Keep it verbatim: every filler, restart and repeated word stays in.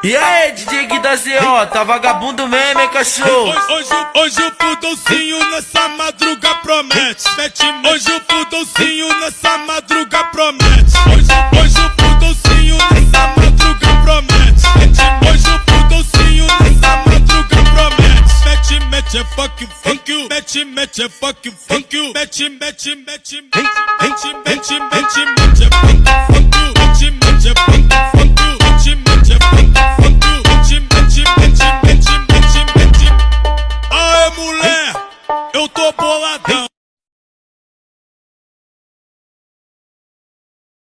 E aí, D J Gui da Z O, tá vagabundo mesmo, hein, cachorro? Hoje, hoje, hoje o pudolcinho nessa madruga promete. Mete, hoje o pudolcinho nessa madruga promete. Hoje, hoje o pudolcinho nessa madruga promete. Mete, hoje o pudolcinho nessa madruga promete. Mete, mete, é fuck, fuck you. Mete, mete, é fuck, fuck you. Mete, mete, mete, mete, mete, mete, mete, mete, é fuck, fuck you.